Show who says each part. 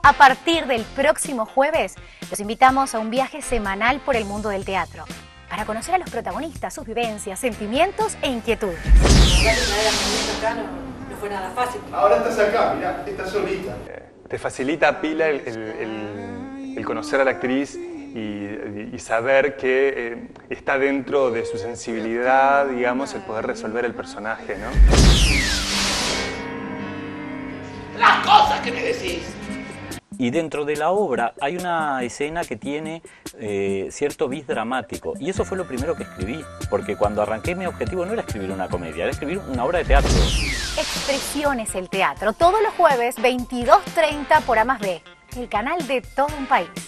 Speaker 1: A partir del próximo jueves, los invitamos a un viaje semanal por el mundo del teatro, para conocer a los protagonistas, sus vivencias, sentimientos e inquietudes.
Speaker 2: Acá no fue nada fácil.
Speaker 3: Ahora estás acá, mirá, estás solita.
Speaker 4: Te facilita pila el conocer a la actriz y saber que está dentro de su sensibilidad, digamos, el poder resolver el personaje, ¿no?
Speaker 5: Las cosas que me decís.
Speaker 6: Y dentro de la obra hay una escena que tiene cierto bis dramático. Y eso fue lo primero que escribí, porque cuando arranqué mi objetivo no era escribir una comedia, era escribir una obra de teatro.
Speaker 1: Expresiones el teatro, todos los jueves 22:30 por A+B, el canal de todo un país.